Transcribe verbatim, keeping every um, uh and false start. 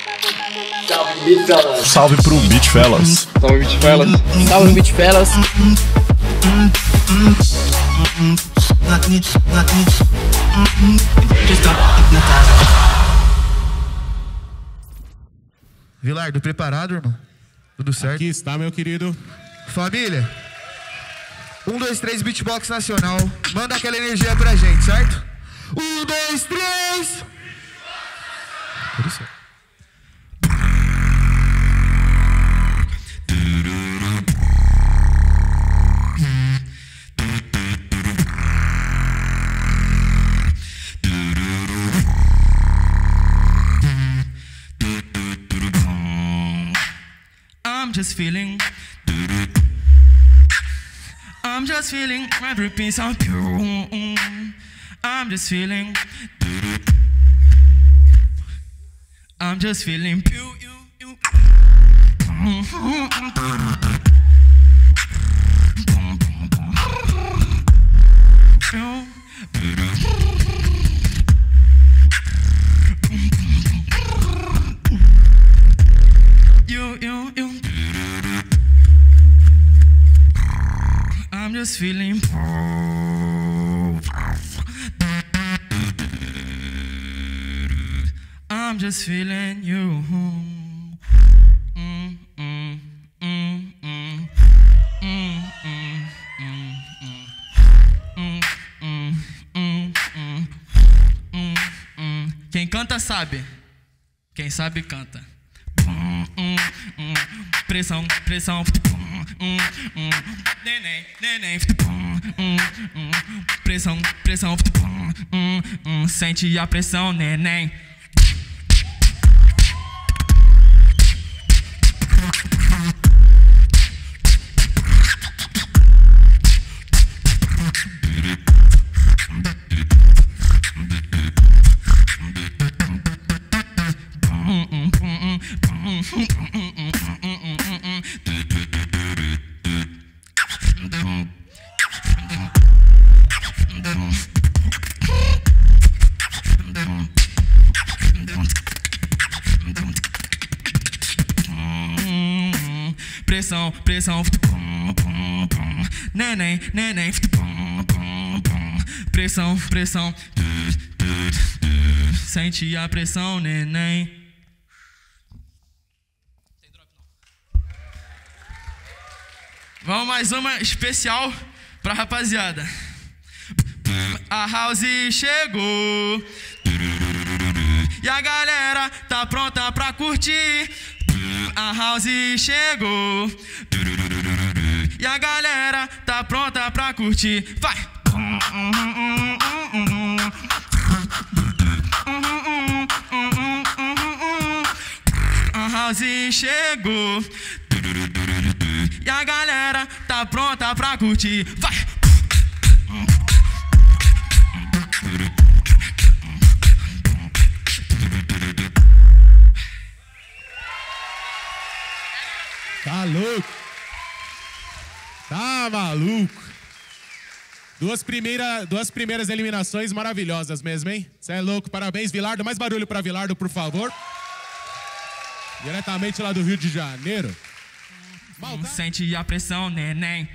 Salve, Beat Fellas. Salve pro Beat Fellas. Salve, Beat Fellas. Salve, Beat Fellas. Vilardo, preparado, irmão? Tudo certo? Aqui está, meu querido. Família, um, dois, três, beatbox nacional. Manda aquela energia pra gente, certo? Um, dois, três. Tudo certo. I'm just feeling, I'm just feeling every piece of you. I'm just feeling, I'm just feeling you, you, you. You, you, you. I'm just feeling. I'm just feeling you. Mm, mm, mm, mm, mm, mm, mm, mm, mm, mm, mm, mm, mm. Quem canta sabe. Quem sabe canta. Pressão, pressão. Neném, neném. Pressão, pressão. Sente a pressão, neném. Pressão, pressão. Neném, neném. Pressão, pressão. Sente a pressão, neném. Vamos mais uma especial pra rapaziada. A house chegou e a galera tá pronta pra curtir. A house chegou e a galera tá pronta pra curtir. Vai! A house chegou e a galera tá pronta pra curtir. Vai! Tá louco? Tá maluco? Duas, primeira, duas primeiras eliminações maravilhosas mesmo, hein? Cê é louco, parabéns, Vilardo. Mais barulho pra Vilardo, por favor. Diretamente lá do Rio de Janeiro. Maldade. Sente a pressão, neném.